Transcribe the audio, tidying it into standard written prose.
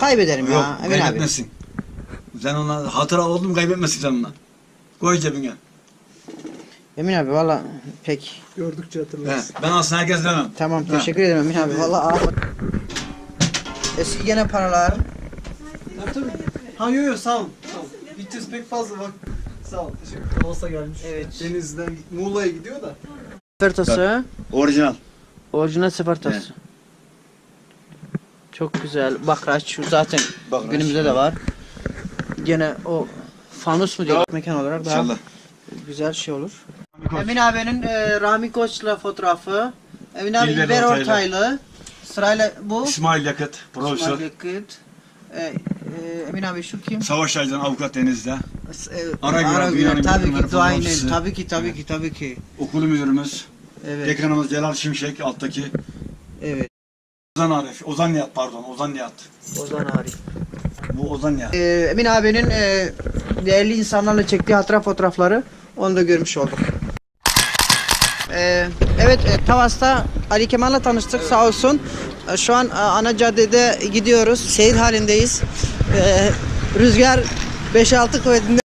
Kaybederim Yok, ya Emin abi. kaybetmesin. Sen onunla hatıra oldum kaybetmesin sen onunla. Koy cebine. Emin abi valla pek. Gördükçe He, hatırlarsın. ben aslında herkes demem. Tamam teşekkür ederim Emin abi. Valla ağır. Eski gene paralar. Tabii. Ha yo sağ ol. Sağ ol. Gideceğiz pek fazla bak. Sağ ol. Teşekkür. Olsa gelmiş. Evet. Denizden Muğla'ya gidiyor da. Sigortası. Orijinal. Orijinal sigortası. Evet. Çok güzel. Bakraç şu zaten Bakraç, günümüzde de var. Gene o fanus mu diyor mekan olarak daha İnşallah. güzel şey olur. Emin abinin Rahmi Koç'la fotoğrafı. Emin abi İlber İlber Ortaylı. Ortaylı. Sırayla bu. İsmail Yakıt, profesör. İsmail Yakıt. Emin abi şu kim? Savaş Aydın, avukat Deniz'de. Aragüler, Aragüler, dünyanın tabii bütün ki duayenen. fotoğrafçısı. Tabii ki. Okulu müdürümüz. Evet. Ekranımız Celal Şimşek, alttaki. Evet. Ozan Arif, Ozan Nihat pardon, Ozan Nihat. Ozan Arif. Bu Ozan Nihat. Emin abinin değerli insanlarla çektiği hatıra fotoğrafları onu da görmüş olduk. Evet, Tavas'ta Ali Kemal'la tanıştık sağ olsun. Şu an ana caddede gidiyoruz. Seyir halindeyiz. Rüzgar 5-6 kuvvetinde.